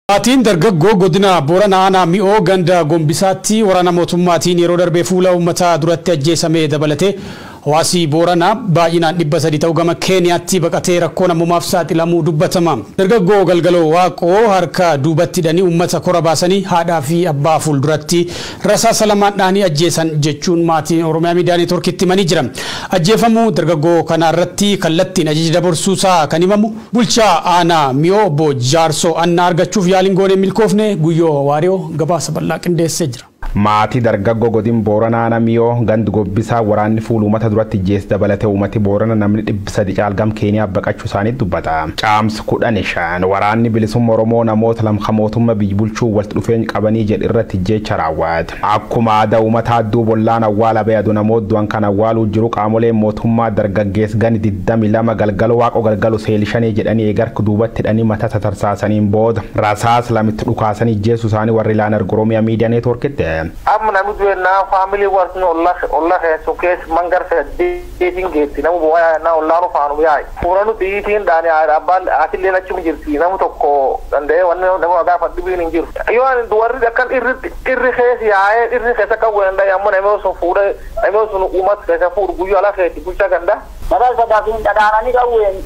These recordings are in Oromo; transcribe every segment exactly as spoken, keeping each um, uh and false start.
Maatiin dargaggoo godina Booranaa mi'oo ganda Gombisaatti waraana mootummaatiin yeroo darbee fuula uummataa duratti ajjeesamee dabalatee hawaasi Booranaa baay'inaan dhibba sadii ta'uu gama Keeniyaatti baqatee rakkoo namummaaf saaxilamuu dubbatama. Dargaggoo Galgaloo Waaqoo harka duubatti hidhanii uummata kora baasanii haadhaa fi abbaa fuulduratti rasaasa lamaan dhaanii ajjeesan jechuun maatiin Oromiyaa Miidiyaa Neetwoorkiitti himanii jira. Ajjeefamuu dargaggoo kana irratti kallattiin ajaja dabarsuusaa kan himamu bulchaa aanaa mi'oo obbo Jaarsoo Annaa argachuuf yaaliin goonee milkoofne guyyoo waariyoo gabaasa bal'aa qindeessee jira. Maatii dargaggoo godina Booranaa mi'oo ganda Gombisaa waraanni fuula uummata duratti jees dabalatee uummati Boorana namni dhibba sadii caalgam Keeniyaa baqachuu isaanii dubbata. Caamsa kudhan shan waraanni bilisummaa Oromoo namoota lama mootummaa biyya bulchuu walitti dhufeenya qabanii jedhu irratti jecha raawwate. Akkuma aadaa uummata adduu bollaan awwaala bayadu namoota du'an kan awwaaluu jiru qaamoleen mootummaa dargaggeessa gani digdamii lama Galgaloo Waaqoo Galgaloo seelishanii jedhanii eegarka duubatti hidhanii mataa tatarsaasaniin booda rasaasa lamitti dhukaasanii jeesuu isaanii warri ilaalan Oromiyaa Miidiyaa Neetwoorkiitti. Amma namni du'e family was no Allah Allah so case mangar se dating gate namu boya na Allah no faanu yaay furanu diitiin daani abbal atille la chum jirti namu tokko dande wanne namu aga faddi bi nin jiru yo an duwarri dakkan irri irri xees yaay irri xees ka wenda yamma namu so fuure namu so umat ka fuur guyu ala xeeti bulcha ganda badal sadafin dadaanani gawen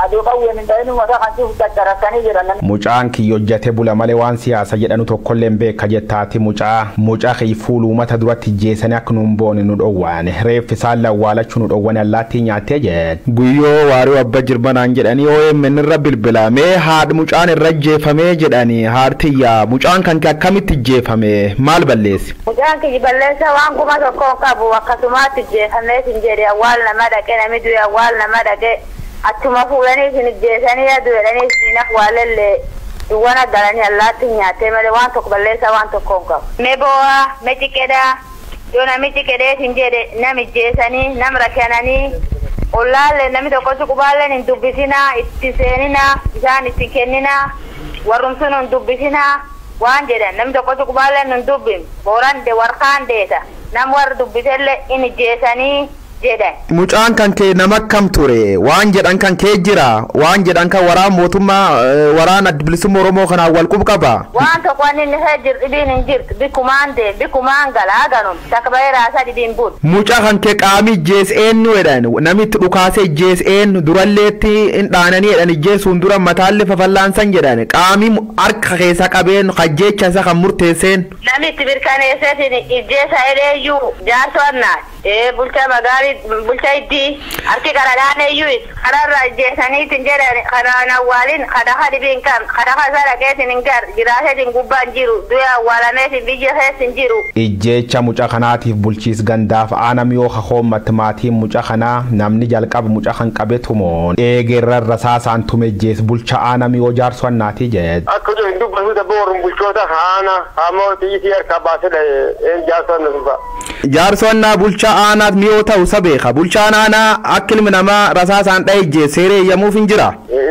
Mucaan kiyyojjate bula malee waan siyaasa jedhanu tokkollee beeka jettaati mucaa mucaa fuula uummata duratti jeesanii akka nuun boone nu dhowwaane reeffi isaan lawwaalachuu nu dhowwane allaattii nyaattee jedhe guyyoo waaruu abba jirbanaan jedhanii O M N irra bilbilamee haadha mucaan irra jeefamee jedhanii haartiyyaa mucaan kan akkamitti jeefame maal balleessi mucaan kiyyi balleessa waan kuma tokko qabu akkasumaatti jeefamee sin jedhe awwaal nama dhaqee namni du'e awwaal nama dhaqee Atuma fuulanii sin jeesanii aduudhanii sin awwaalellee duwwana galanii allaatti nyaatee malee waan tokko balleessa waan tokko qabu. Meboa meetikedha yoo namichi kedhee sin jedhe nami jeesanii nam rakkananii ollaalle namni tokko suqubaalleen hin dubbisinaa itti seeninaa isaan itti kenninaa warrumsuun hin dubbisinaa waan jedhan namni tokko suqubaalleen hin dubbin booran de warqaan deeta nam warra dubbisellee inni jeesanii. Mucaan kan kee nama kam ture waan jedhan kan kee jira waan jedhan kan waraan mootummaa waraan bilisummaa Oromoo kana wal qub qaba waan tokko inni hejir dhibiin hin jirtu bikumaan de bikumaan galaa ganum takbay raasa dhibiin bud mucaa kan kee qaami jees eenyu jedhan namitti dhukaasee jees eenyu duralleetti hin dhaananii jedhan jeesuun dura mataalle fafallaansan jedhan qaami harka keessa qabeen qajjeecha isa kan murteesseen namitti birkaneesseetiin ijjeesa eleeyyuu Jaarsoo Annaa ee bulchaa magaalaa bulchaiti arti karadane yus karara jesani tinjere karana walin kada hadibin kam kada hasara ketin ingar jirase din gubban jiru duya walane tin bije hesin jiru ijjecha mucaa kanaatiif bulchiis gandaaf aanamiyoo khommat maatiin mucaa kana namni jalqab mucaa kan qabetumo eegerra rasaasaan tumejjees bulchaa aanamiyoo Jaarsoo Annaati jed akkujo hindu basuda borum bulchoota haana hamooti isiyar kabasida en Jaarsoo Annaa Jaarsoo Annaa bulchaa aanaat miyoo ta'u sabeeka bulchaan aanaa akka ilmi namaa rasaasaan dha'ee seeree yammuuf hin jira.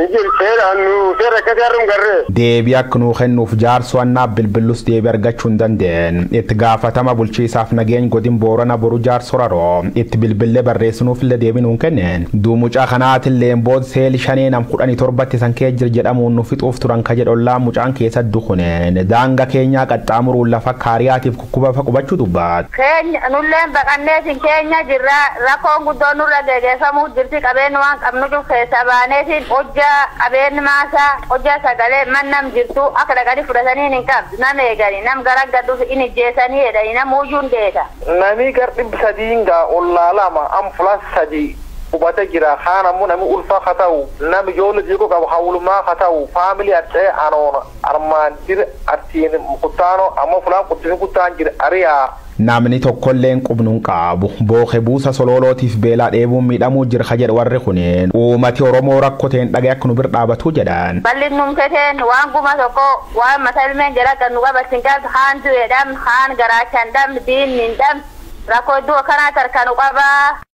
Deebii akka nuu kennuuf Jaarsoo Annaa bilbilus deebii argachuu hin dandeenye itti gaafatama bulchiisaaf nageenya godina Booranaa boru Jaarsoo Raroo itti bilbilee barreessinuuf illee deebii nuun kenneen duu mucaa kanaatillee booda seeli shanee nam kudhanii torbatti san kee jir jedhamuun nu fixuuf turan ka jedhollaa mucaan keessa dukuneen daanga keenyaa qaxxaamuruun lafa kaariyaatiif kukkuba qubachuu dubbaat. Keenya nulleen baqanneetiin keenya jirra rakkoon guddoon nurra geeggeeffamuu jirti qabeenyi waan qabnu keessa baaneetiin hojjaa qabeenyi maasaa hojjaa sagalee mannam jirtu akka dhaqanii fudhatanii hin qabdu nam eeganii nam garaggadduuf inni jeesanii jedhanii nam huyyuun deeta. Nami gar dhibba sadiin gaa ollaa lama ampulas sadii hubate jira haan ammoo nami ulfaa haa ta'u nami ijoollee jiru qabu hawlumaa haa ta'u faamilii arcee anoona armaan jira artiin kuttaanoo ammoo fulaan quttiin kuttaan jira ariyaa. Namni tokkolleen qubnuun qabu booke buusa sololootiif beelaa dheebuun miidhamuu jira jedhe warri kuneen uummati Oromoo rakkoteen dhagee akka nu bir dhaabatu jedhan. Bal'innuun feteen waan guma tokko waan masalmeen jala kan nu qabatin qabdu haan du'eedhaan haan garaachaan dhabn diinni hin dhabn rakkoo iddoo kanaa tarkaanu qabaa.